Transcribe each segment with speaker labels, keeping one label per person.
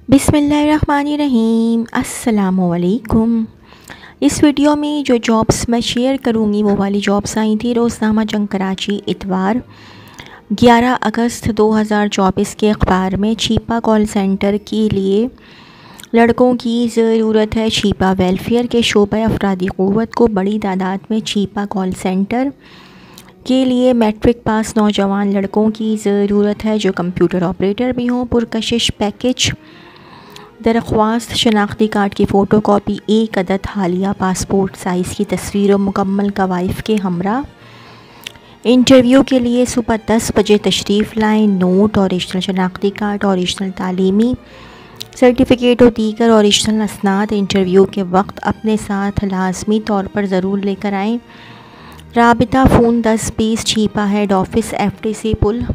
Speaker 1: बिस्मिल्लाहिर्रहमानिर्रहीम। अस्सलामुअलैकुम। इस वीडियो में जो जॉब्स मैं शेयर करूंगी वो वाली जॉब्स आई थी रोज़नामा जंग कराची इतवार 11 अगस्त 2024 के अखबार में। छीपा कॉल सेंटर के लिए लड़कों की ज़रूरत है। छीपा वेलफेयर के शोबा अफरादी क़ुव्वत को बड़ी तादाद में छीपा कॉल सेंटर के लिए मैट्रिक पास नौजवान लड़कों की ज़रूरत है जो कंप्यूटर ऑपरेटर भी हों। पुरकशिश पैकेज दरख्वास्त शनाख्ती कार्ड की फ़ोटो कॉपी, एक अदद हालिया पासपोर्ट साइज़ की तस्वीर और मुकम्मल कवाइफ के हमरा। इंटरव्यू के लिए सुबह 10 बजे तशरीफ़ लाएँ। नोट, ओरिजिनल शनाख्ती कार्ड, ओरिजिनल तालीमी सर्टिफिकेट और दीगर ओरिजिनल असनाद इंटरव्यू के वक्त अपने साथ लाजमी तौर पर ज़रूर लेकर आएँ। राबिता phone 1020 Chhipa head office FTC पुल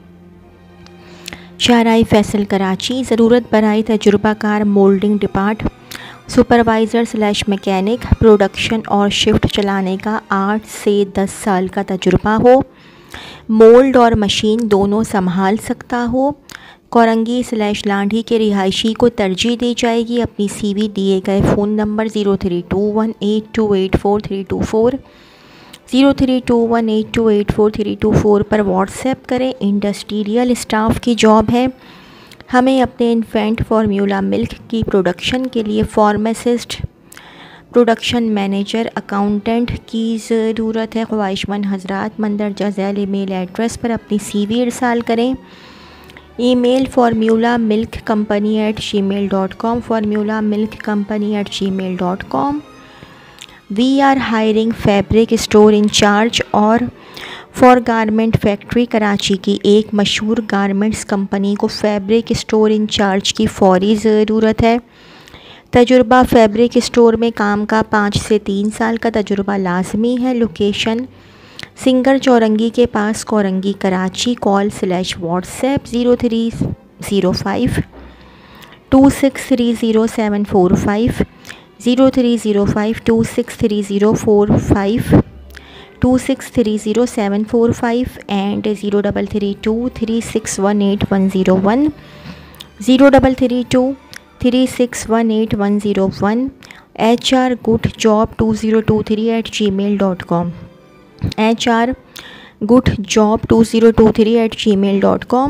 Speaker 1: शाहराह फैसल कराची। ज़रूरत बराए तजुर्बाकार moulding depart supervisor / mechanic production और शिफ्ट चलाने का 8 से 10 साल का तजुर्बा हो। मोल्ड और मशीन दोनों संभाल सकता हो। कोरंगी / लांढी के रिहायशी को तरजीह दी जाएगी। अपनी CV दिए गए फ़ोन नंबर 03218284 03218284 पर व्हाट्सएप करें। इंडस्ट्रियल स्टाफ की जॉब है। हमें अपने इन्फेंट फार्मूला मिल्क की प्रोडक्शन के लिए फार्मासिस्ट, प्रोडक्शन मैनेजर, अकाउंटेंट की ज़रूरत है। ख्वाहिशमंद हज़रात मंदरजा झैल ईमेल एड्रेस पर अपनी CV इरसाल करें। Email formula-milk-company@gmail.com formula-milk-company@gmail.com। We are hiring fabric store incharge और फॉर गारमेंट फैक्ट्री कराची की एक मशहूर गारमेंट्स कंपनी को फैब्रिक स्टोर इंचार्ज की फौरी ज़रूरत है। तजुर्बा फैब्रिक स्टोर में काम का 5 से 3 साल का तजुर्बा लाजमी है। लोकेशन सिंगर चौरंगी के पास, Korangi Karachi. Call / WhatsApp 0305 2630 0305 2630 745 and 0332 3618 101 0332 HR goodjob2023@gmail.com HR goodjob2023@gmail.com।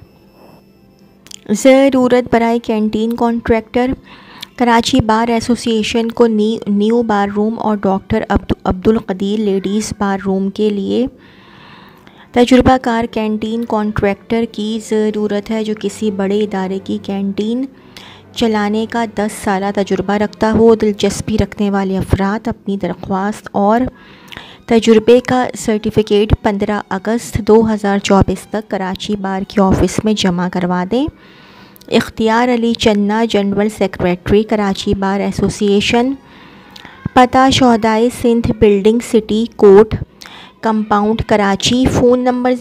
Speaker 1: ज़रूरत बराए canteen contractor Karachi bar association को न्यू बार रूम और doctor Abdul Qadeer ladies bar room के लिए तजुर्बाकार कैंटीन कॉन्ट्रैक्टर की ज़रूरत है जो किसी बड़े इदारे की कैंटीन चलाने का 10 साल तजुर्बा रखता हो। दिलचस्पी रखने वाले अफराद अपनी दरख्वास्त और तजुर्बे का सर्टिफिकेट 15 अगस्त 2024 तक कराची बार के ऑफ़िस में जमा करवा दें। Ikhtiyar Ali Channa, general secretary Karachi bar association. पता शोहदाए Sindh building, city court compound Karachi. Phone number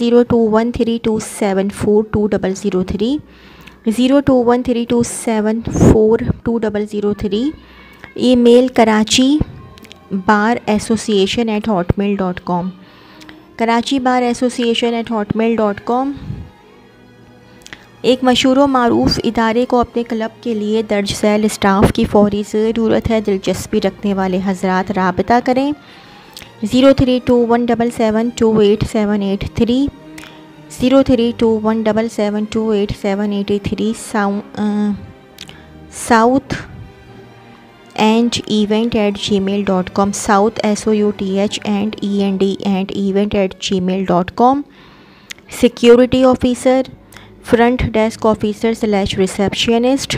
Speaker 1: 0213274203 0213274203। Email Karachi bar एसोसिएशन@hotmail.com कराची बार एसोसिएशन@hotmail.com। एक मशहूर व मारूफ इदारे को अपने क्लब के लिए दर्ज झैल स्टाफ की फौरी ज़रूरत है। दिलचस्पी रखने वाले हज़रात राबिता करें। 0321772878 0321772878 south end event@gmail.com south SOUTH and END@event@gmail.com। Security officer, front desk officer / receptionist.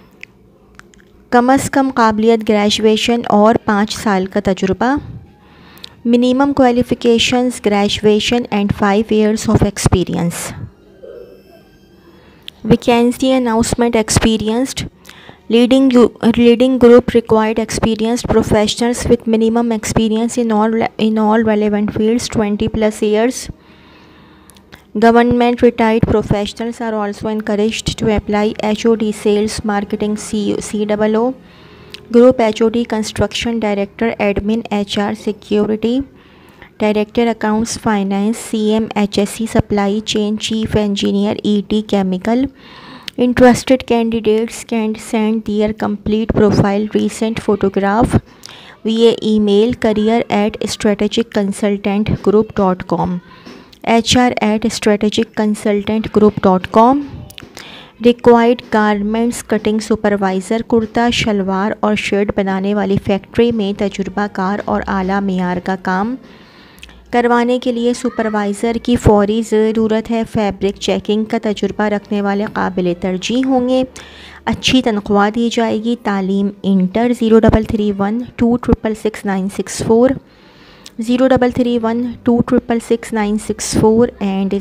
Speaker 1: कम अज़ कम काबिलियत ग्रेजुएशन और 5 साल का तजुर्बा। Minimum qualifications graduation and 5 years of experience. Vacancy announcement experienced leading group required experienced professionals with minimum experience in all relevant fields 20+ years। Government retired professionals are also encouraged to apply HOD sales marketing COO, group HOD construction director admin HR security Director Accounts Finance, CM HSE Supply Chain Chief Engineer ET Chemical, Interested candidates can send their complete profile, recent photograph via email career@strategicconsultantgroup.com, hr@strategicconsultantgroup.com। Required garments cutting supervisor, kurta shalwar और shirt बनाने वाली factory में तजुर्बाकार और आला मेयार का काम करवाने के लिए सुपरवाइज़र की फौरी ज़रूरत है। फैब्रिक चेकिंग का तजुर्बा रखने वाले काबिल तरजीह होंगे। अच्छी तनख्वाह दी जाएगी। तालीम इंटर। 033126666964, 033126666964 and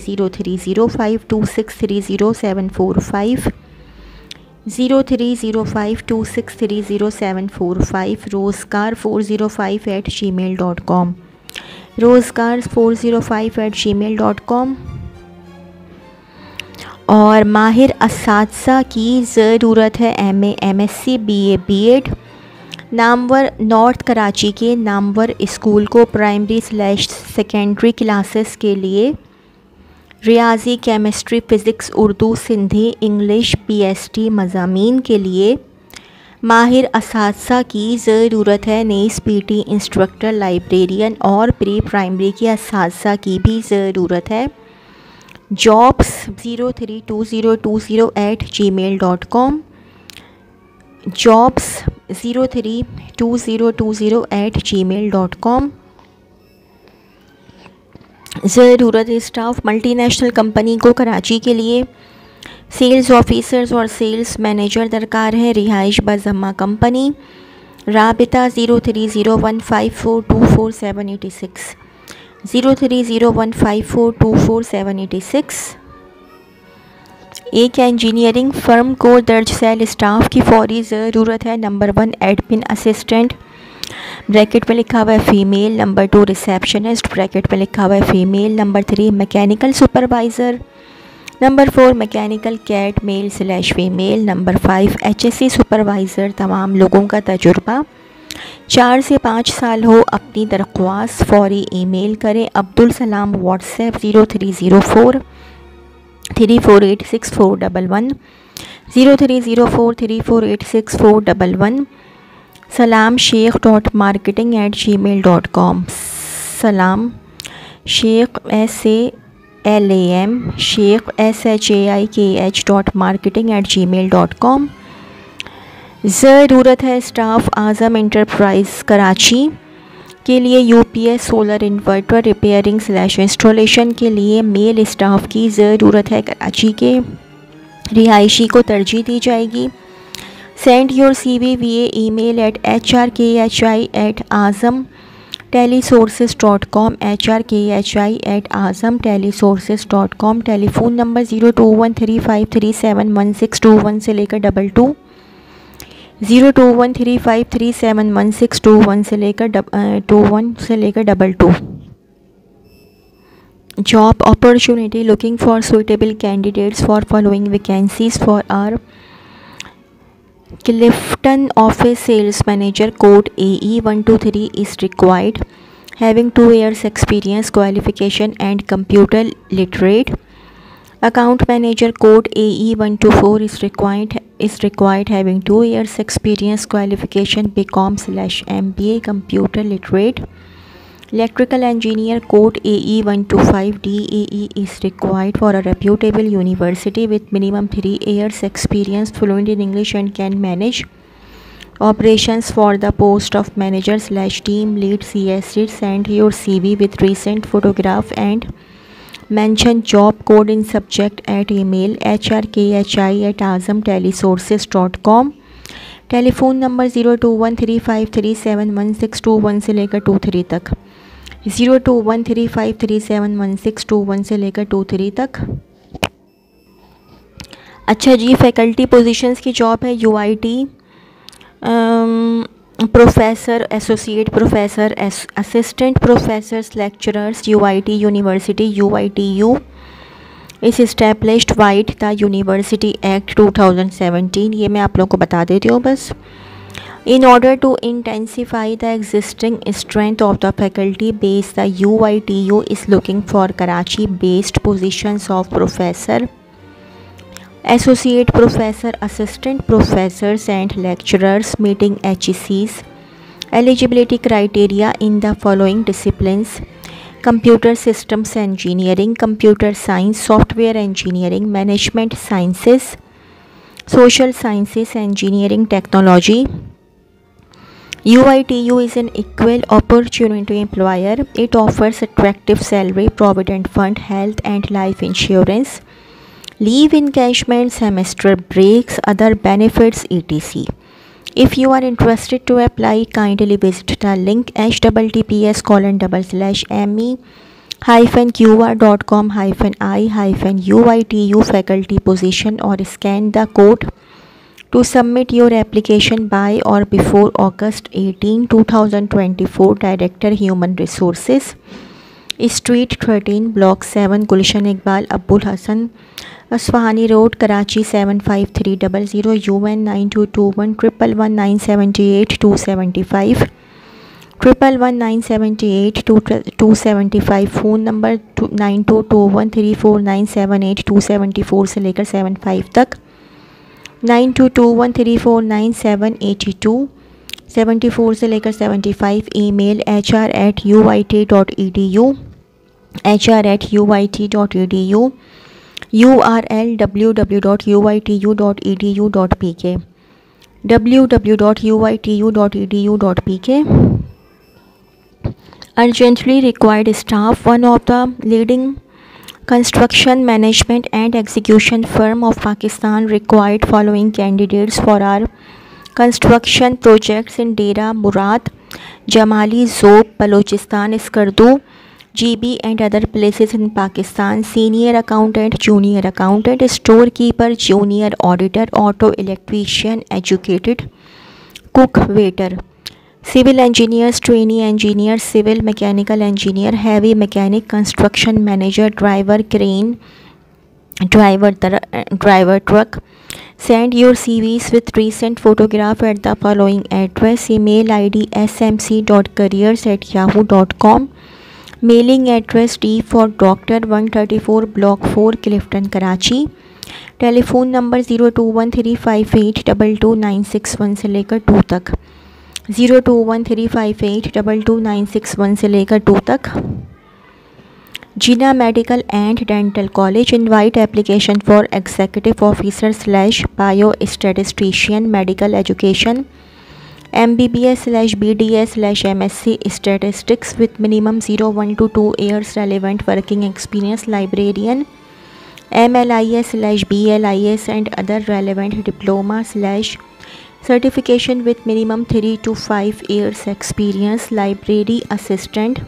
Speaker 1: 030526300745, 030526300745, rozgar405@gmail.com, rozgar405@gmail.com। और माहिर असातिज़ा की ज़रूरत है। MA, MSc, BA, BEd। नामवर नॉर्थ कराची के नामवर स्कूल को प्राइमरी/सेकेंडरी क्लासेस के लिए रियाजी, chemistry, physics, Urdu, Sindhi, English, PST मज़ामीन के लिए माहिर असातिज़ा की ज़रूरत है। नेस, PT इंस्ट्रक्टर, लाइब्रेरियन और प्री प्राइमरी के असातिज़ा की भी ज़रूरत है। Jobs 032020@gmail.com, jobs 032020@gmail.com। ज़रूरत स्टाफ मल्टीनेशनल कंपनी को कराची के लिए सेल्स ऑफिसर्स और सेल्स मैनेजर दरकार है। रिहाइश बज़म्मा कंपनी। राबिता 030154244786, 030154244786। एक इंजीनियरिंग फर्म को दर्ज सेल स्टाफ की फौरी ज़रूरत है। नंबर 1 एडमिन असिस्टेंट, ब्रैकेट में लिखा हुआ है फीमेल। नंबर 2 रिसेप्शनिस्ट, ब्रैकेट में लिखा हुआ है female. Number 3 mechanical supervisor. Number 4 mechanical cat, male female. Number 5 HSC supervisor, तमाम लोगों का तजुर्बा 4 से 5 साल हो। अपनी दरख्वास्त फौरी ईमेल करें। अब्दुल सलाम व्हाट्सएप 0304348641, 0304348641। सलाम sheikh.marketing@gmail.com, सलाम शेख SALAM शेख SHAIKH.marketing@gmail.com। ज़रूरत है स्टाफ आज़म इंटरप्राइज कराची के लिए UPS सोलर इन्वर्टर रिपेयरिंग/इंस्टॉलेशन के लिए मेल स्टाफ की ज़रूरत है। कराची के रिहायशी को तरजीह दी जाएगी। Send your CV via email at hrkhi@azamtelesources.com, hrkhi@azamtelesources.com। Telephone number 0213537161 से लेकर 22, 0213537161 से लेकर 22। Job opportunity looking for suitable candidates for following vacancies for our Clifton office sales manager, code AE123 is required, having 2 years experience, qualification and computer literate. Account manager, code AE124 is required, having 2 years experience, qualification BCom/MBA, computer literate. Electrical engineer, code AE125 DAE is required for a reputable university with minimum 3 years experience, fluent in English and can manage operations for the post of manager/team lead CSC. Send your CV with recent photograph and mention job code in subject at email hrkhi@azamtelesources.com। Telephone number 0213537161 से लेकर 23 तक, 0213537161 से लेकर 23 तक। अच्छा जी, faculty positions की job है। UIT professor, associate professor, assistant professors, lecturers. UIT university UITU is established vide the university act 2017। ये मैं आप लोगों को बता देती हूँ बस। In order to intensify the existing strength of the faculty base, the UITU is looking for Karachi based positions of professor associate professor, assistant professors and lecturers meeting HECs. Eligibility criteria in the following disciplines: computer systems engineering, computer science, software engineering, management sciences, social sciences, engineering technology. UITU is an equal opportunity employer. It offers attractive salary, provident fund, health and life insurance, leave encashment, semester breaks, other benefits, etc. If you are interested to apply, kindly visit the link https://me-qr.com-i-UITU faculty position or scan the code to submit your application by or before August 18, 2024. Director Human Resources, Street 13, Block 7, Gulshan Iqbal Abul Hassan, Asfahani Road, Karachi 75300, UN 9221 111 275 111 275, phone number 922134978274 से लेकर 75 तक, 9221349782 74 से लेकर 75. Email hr@uit.edu, hr@uit.edu, URL www.uitu.edu.pk, www.uitu.edu.pk. Urgently required staff. One of the leading construction management and execution firm of Pakistan required following candidates for our construction projects in Dera Murad, Jamali, Zob, Balochistan, Skardu, GB and other places in Pakistan: senior accountant, junior accountant, storekeeper, junior auditor, auto electrician, educated, cook, waiter. Civil engineers, trainee engineer, civil mechanical engineer, heavy mechanic, construction manager, driver, crane, driver truck. Send your CVs with recent photograph at the following address: email ID smc.careers@yahoo.com, mailing address D for Doctor 134 Block 4 Clifton, Karachi. Telephone number 0213582296 से लेकर 2 तक, 0213582296 से लेकर 2 तक. Jinnah Medical and Dental College invite application for executive officer / biostatistician, medical education, MBBS / BDS / MSc statistics with minimum 1 to 2 years relevant working experience, librarian, MLIS / BLIS and other relevant diploma / certification with minimum 3 to 5 years experience, library assistant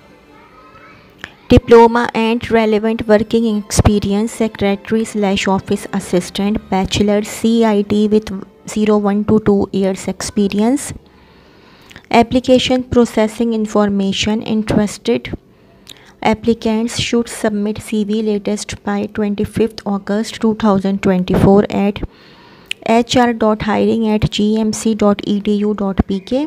Speaker 1: diploma and relevant working experience, secretary / office assistant, bachelor CIT with 1 to 2 years experience. Application processing information. Interested applicants should submit CV latest by 25th August 2024 at hr.hiring@gmc.edu.pk,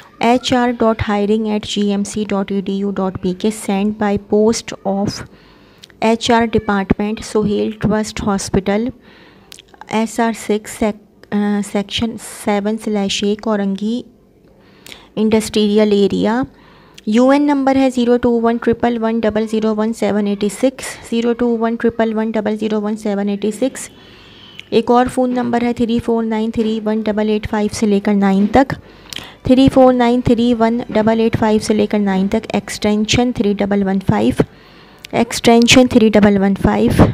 Speaker 1: hr.hiring@gmc.edu.pk. Sent by post of HR Department, Sohail Trust Hospital, SR6 Section 7/A, Korangi Industrial Area. UN number है 021111001786, 021111001786. एक और phone number है 34931885 से लेकर 9 तक, 34931885 से लेकर 9 तक. Extension 3115, extension 3115.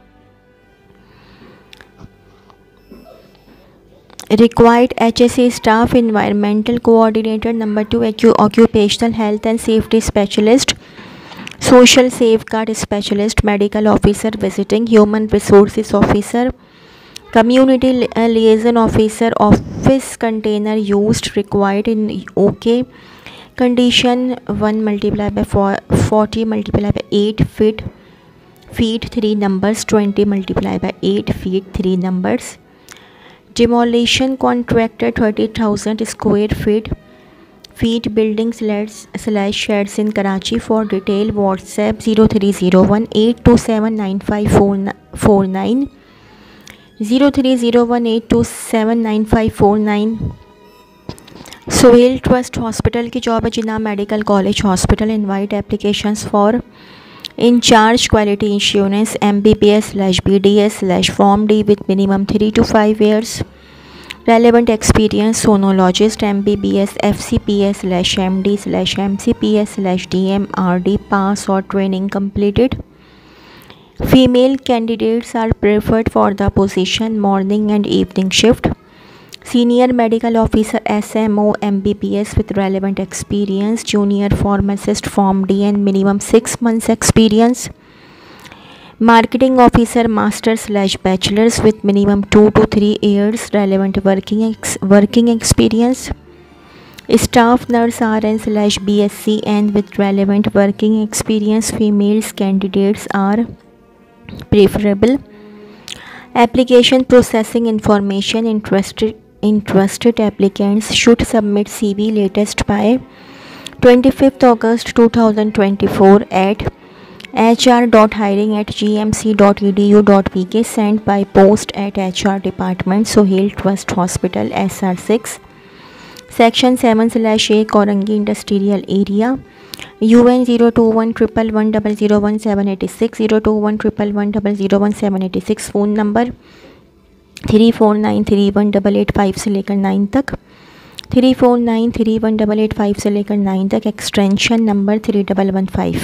Speaker 1: Required HSA staff: environmental coordinator, number 2 occupational health and safety specialist, social safeguard specialist, medical officer visiting, human resources officer, community liaison officer. Office container used required in OK condition 1 multiplied by 40 multiplied by 8 feet 3 numbers, 20 multiplied by 8 feet 3 numbers. Demolition contractor 30,000 square feet building / sheds in Karachi. For detail WhatsApp 030182795449. 030182795549। Sohail trust hospital की job है Jinnah medical college hospital. Invite applications for incharge quality insurance MBBS/BDS/Form D with minimum 3 to 5 years relevant experience sonologist MBBS FCPS/MD/MCPS/DMRD pass or training completed. Female candidates are preferred for the position morning and evening shift. Senior medical officer SMO MBBS with relevant experience. Junior pharmacist Form D and minimum 6 months experience. Marketing officer master/bachelor's with minimum 2 to 3 years relevant working experience. Staff nurse RN/BSc and with relevant working experience. Females candidates are preferable. Application processing information. Interested applicants should submit CV latest by 25th August 2024 at hr.hiring@gmc.edu.pk. sent by post at HR department, Sohail Trust Hospital, SR6, Section 7/A, Korangi Industrial Area. UN 02111001786 02111001786। Phone number 34931885 से लेकर 9 तक 34931885 से लेकर 9 तक। Extension number 3115।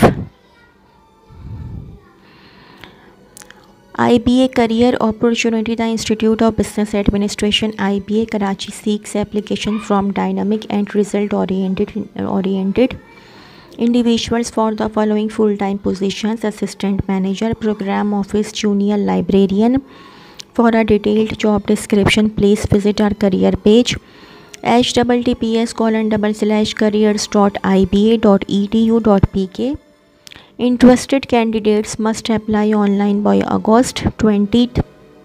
Speaker 1: IBA Career Opportunity. The Institute of Business Administration IBA Karachi seeks application from dynamic and result oriented individuals for the following full-time positions: assistant manager, program office, junior librarian. For a detailed job description, please visit our career page https://careers.iba.edu.pk. Interested candidates must apply online by August 20th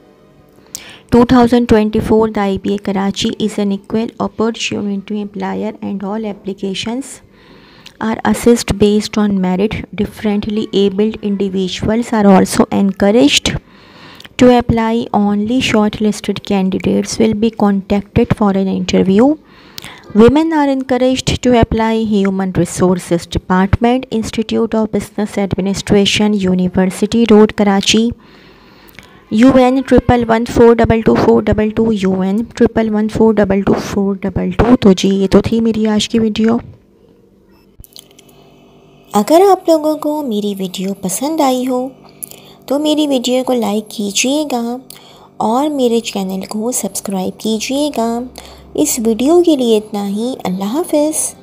Speaker 1: 2024. The IBA Karachi is an equal opportunity employer and all applications are assessed based on merit. Differently abled individuals are also encouraged to apply. Only shortlisted candidates will be contacted for an interview. Women are encouraged to apply. Human Resources Department, Institute of Business Administration, University Road, Karachi. UN 111422 UN 111422। तो जी ये तो थी मेरी आज की video.
Speaker 2: अगर आप लोगों को मेरी वीडियो पसंद आई हो तो मेरी वीडियो को लाइक कीजिएगा और मेरे चैनल को सब्सक्राइब कीजिएगा। इस वीडियो के लिए इतना ही। अल्लाह हाफ़िज़।